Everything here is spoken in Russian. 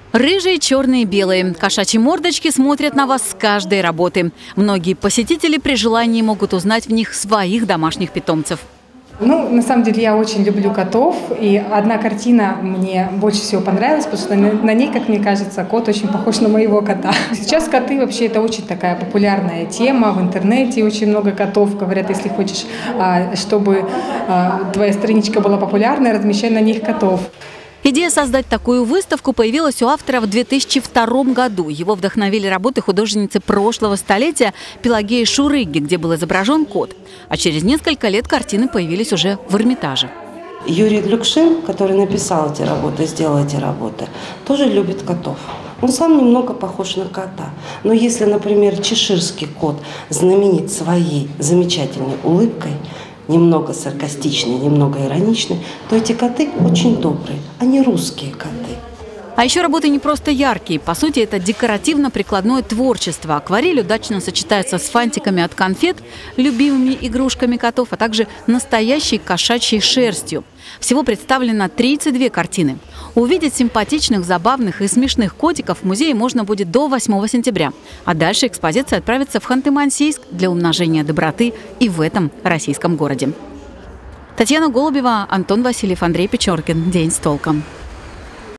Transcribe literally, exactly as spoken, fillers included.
Рыжие, черные, белые. Кошачьи мордочки смотрят на вас с каждой работы. Многие посетители при желании могут узнать в них своих домашних питомцев. Ну, на самом деле, я очень люблю котов, и одна картина мне больше всего понравилась, потому что на, на ней, как мне кажется, кот очень похож на моего кота. Сейчас коты вообще это очень такая популярная тема, в интернете очень много котов. Говорят, если хочешь, чтобы твоя страничка была популярной, размещай на них котов. Идея создать такую выставку появилась у автора в две тысячи втором году. Его вдохновили работы художницы прошлого столетия Пелагеи Шурыги, где был изображен кот. А через несколько лет картины появились уже в Эрмитаже. Юрий Глюкшин, который написал эти работы, сделал эти работы, тоже любит котов. Он сам немного похож на кота. Но если, например, чеширский кот знаменит своей замечательной улыбкой, немного саркастичный, немного ироничный, то эти коты очень добрые, они русские коты. А еще работы не просто яркие. По сути, это декоративно-прикладное творчество. Акварель удачно сочетается с фантиками от конфет, любимыми игрушками котов, а также настоящей кошачьей шерстью. Всего представлено тридцать две картины. Увидеть симпатичных, забавных и смешных котиков в музее можно будет до восьмого сентября. А дальше экспозиция отправится в Ханты-Мансийск для умножения доброты и в этом российском городе. Татьяна Голубева, Антон Васильев, Андрей Печоркин. День с толком.